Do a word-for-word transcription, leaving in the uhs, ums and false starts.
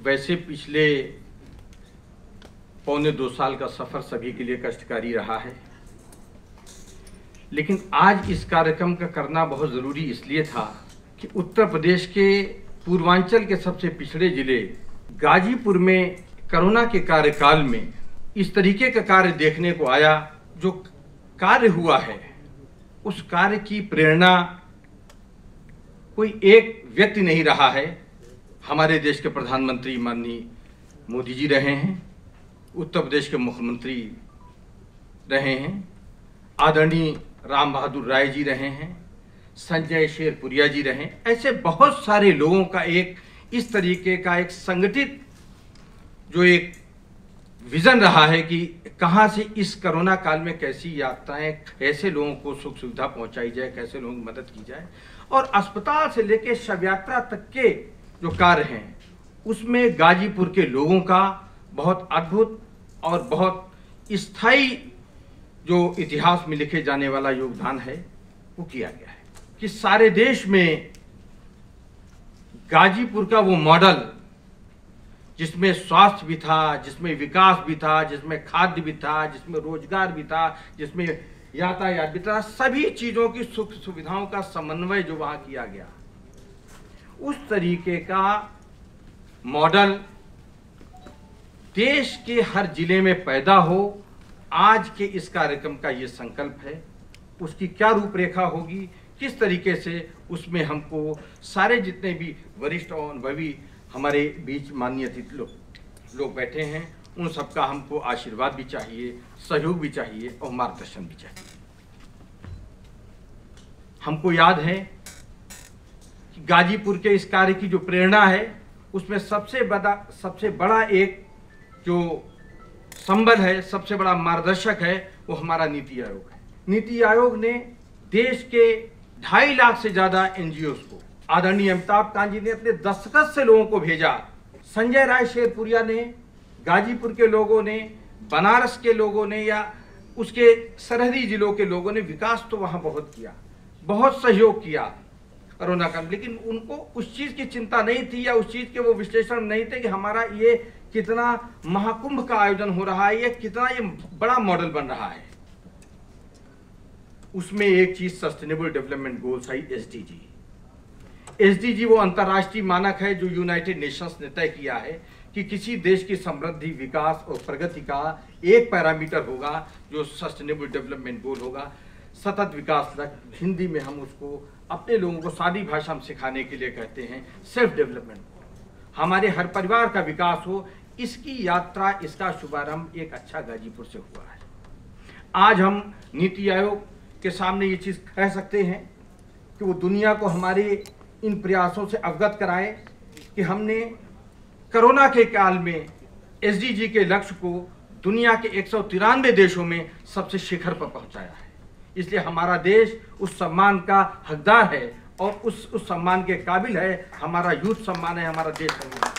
वैसे पिछले पौने दो साल का सफ़र सभी के लिए कष्टकारी रहा है, लेकिन आज इस कार्यक्रम का करना बहुत ज़रूरी इसलिए था कि उत्तर प्रदेश के पूर्वांचल के सबसे पिछड़े ज़िले गाजीपुर में कोरोना के कार्यकाल में इस तरीके का कार्य देखने को आया। जो कार्य हुआ है उस कार्य की प्रेरणा कोई एक व्यक्ति नहीं रहा है। हमारे देश के प्रधानमंत्री माननीय मोदी जी रहे हैं, उत्तर प्रदेश के मुख्यमंत्री रहे हैं, आदरणीय राम बहादुर राय जी रहे हैं, संजय शेरपुरिया जी रहे हैं। ऐसे बहुत सारे लोगों का एक इस तरीके का एक संगठित जो एक विज़न रहा है कि कहाँ से इस कोरोना काल में कैसी यात्राएं, कैसे लोगों को सुख सुविधा पहुंचाई जाए, कैसे लोगों की मदद की जाए, और अस्पताल से लेकर शव यात्रा तक के जो कार्य हैं उसमें गाजीपुर के लोगों का बहुत अद्भुत और बहुत स्थायी जो इतिहास में लिखे जाने वाला योगदान है वो किया गया है कि सारे देश में गाजीपुर का वो मॉडल जिसमें स्वास्थ्य भी था, जिसमें विकास भी था, जिसमें खाद्य भी था, जिसमें रोजगार भी था, जिसमें यातायात भी था, सभी चीज़ों की सुख सुविधाओं का समन्वय जो वहाँ किया गया, उस तरीके का मॉडल देश के हर जिले में पैदा हो। आज के इस कार्यक्रम का ये संकल्प है। उसकी क्या रूपरेखा होगी, किस तरीके से उसमें हमको सारे जितने भी वरिष्ठ और अनुभवी हमारे बीच माननीय अतिथि लोग लोग बैठे हैं, उन सबका हमको आशीर्वाद भी चाहिए, सहयोग भी चाहिए और मार्गदर्शन भी चाहिए। हमको याद है कि गाजीपुर के इस कार्य की जो प्रेरणा है उसमें सबसे बड़ा सबसे बड़ा एक जो संबल है, सबसे बड़ा मार्गदर्शक है, वो हमारा नीति आयोग है। नीति आयोग ने देश के ढाई लाख से ज्यादा एनजीओ को, आदरणीय अमिताभ कांत जी ने अपने दस्तखत से लोगों को भेजा, संजय राय शेरपुरिया ने, गाजीपुर के लोगों ने, बनारस के लोगों ने या उसके सरहदी जिलों के लोगों ने विकास तो वहाँ बहुत किया, बहुत सहयोग किया कोरोना का, लेकिन उनको उस चीज़ की चिंता नहीं थी या उस चीज़ के वो विश्लेषण नहीं थे कि हमारा ये कितना महाकुंभ का आयोजन हो रहा है, ये कितना ये बड़ा मॉडल बन रहा है। उसमें एक चीज़ सस्टेनेबल डेवलपमेंट गोल्स है, एसडीजी। एसडीजी वो अंतर्राष्ट्रीय मानक है जो यूनाइटेड नेशंस ने तय किया है कि किसी देश की समृद्धि, विकास और प्रगति का एक पैरामीटर होगा जो सस्टेनेबल डेवलपमेंट गोल होगा। सतत विकास लक्ष्य, हिंदी में हम उसको अपने लोगों को सादी भाषा में सिखाने के लिए कहते हैं सेल्फ डेवलपमेंट। हमारे हर परिवार का विकास हो, इसकी यात्रा, इसका शुभारंभ एक अच्छा गाजीपुर से हुआ है। आज हम नीति आयोग के सामने ये चीज़ कह सकते हैं कि वो दुनिया को हमारे इन प्रयासों से अवगत कराएं कि हमने कोरोना के काल में एसडीजी के लक्ष्य को दुनिया के एक सौ तिरानवे देशों में सबसे शिखर पर पहुंचाया है। इसलिए हमारा देश उस सम्मान का हकदार है और उस उस सम्मान के काबिल है। हमारा यूथ सम्मान है, हमारा देश सम्मान है।